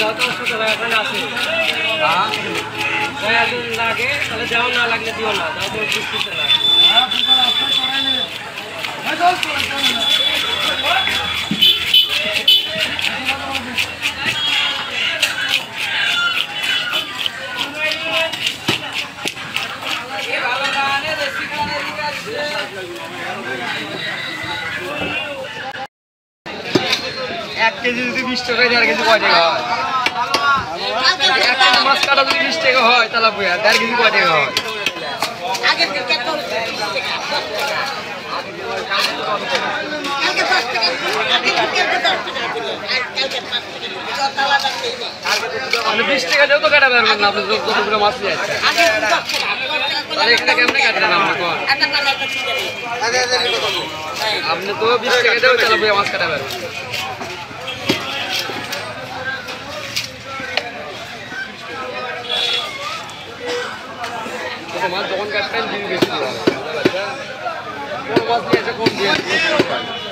লাগে তাহলে যাও না লাগলে দিও না যাও তো বুঝতে না 1 কেজি যদি 20 টাকা 1.5 কেজি কয় টাকা হয়? একটা মাছ কাটা যদি 20 টাকা হয় তাহলে 1.5 কেজি কয় টাকা হয়? আগে থেকে তো 20 টাকা কালকে 10 টাকা আগে থেকে 10 টাকা ছিল আর কালকে 5 টাকা যত আলাদা নেই মানে 20 টাকা দিয়েও তো কাটা পারবেন না আপনি যতগুলো মাছ নিয়ে আসছেন আগে 10 টাকা তাহলে এখানে কেমনে কাটলেন আপনি কোন আপনি তো 20 টাকা দিয়েও তাহলে মাছ কাটা পারবেন মাছ যখন কাটবেন দিন বেশি মাছ নিয়ে এসে কম দিয়ে